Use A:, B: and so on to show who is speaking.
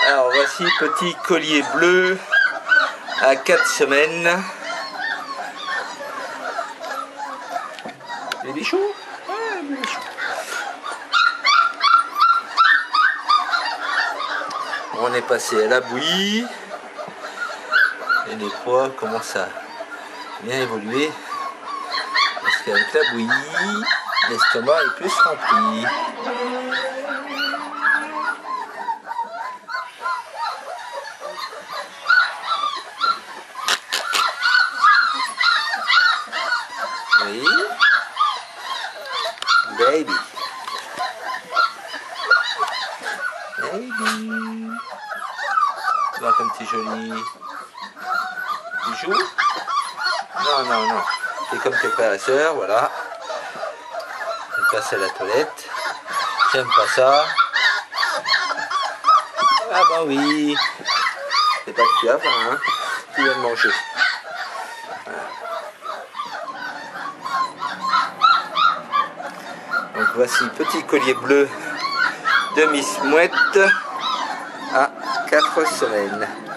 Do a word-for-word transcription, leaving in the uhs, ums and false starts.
A: Alors voici petit collier bleu à quatre semaines. Les bichous, ouais, les bichous. On est passé à la bouillie. Et les poids commencent à bien évoluer. Parce qu'avec la bouillie, l'estomac est plus rempli. Oui. Baby. Baby. Voir comme t'es joli. Tu joues? Non, non, non. T'es comme tes frères et sœurs, voilà. On passe à la toilette. J'aime pas ça. Ah bah oui. C'est pas que tu as faim, hein. Tu viens de manger. Donc voici petit collier bleu de Miss Mouette à quatre semaines.